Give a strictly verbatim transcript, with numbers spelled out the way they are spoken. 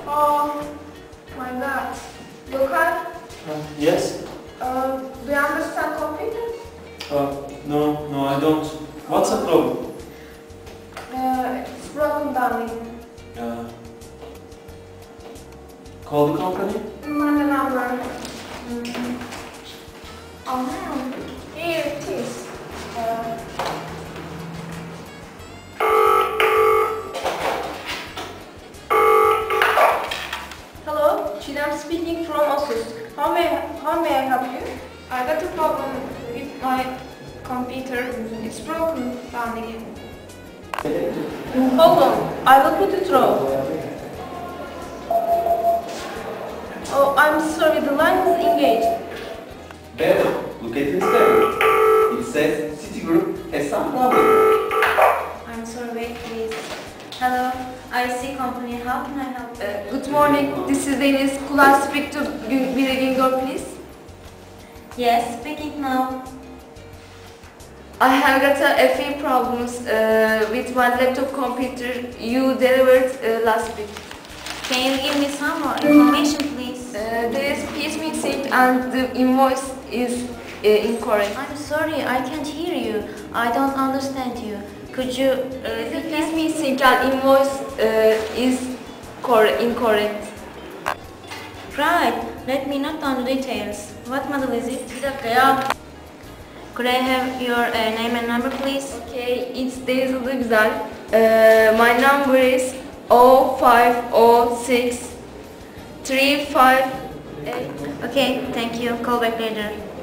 Oh my God. Gökhan, Uh, yes? uh, do you understand computers? Uh, no, no, I don't. What's the problem? Uh, it's broken down. Uh, call the company? My number. Mm. Oh no. Here it is. Uh, Hello, Chidam speaking from Asus. How may how may I help you? I got a problem with my computer. It's broken down again. Hold on, I will put it through. Oh, I'm sorry, the line is engaged. Better, look at instead. It says Citigroup has some problem. I'm sorry, wait please. Hello, I C company, how can I help? Uh, good morning, this is Deniz. Could I speak to Billy Gingor, please? Yes, speaking now. I have got a few problems uh, with my laptop computer you delivered uh, last week. Can you give me some more information please? Uh, there is piece missing and the invoice is uh, incorrect. I'm sorry, I can't hear you. I don't understand you. Could you uh, The repeat piece that? missing and invoice uh, is cor- incorrect. Right, let me note down the details. What model is it? Bir dakika ya. Could I have your uh, name and number please? Okay, it's Deniz Güzel. Uh, my number is zero five zero six three five eight. Okay, thank you. Call back later.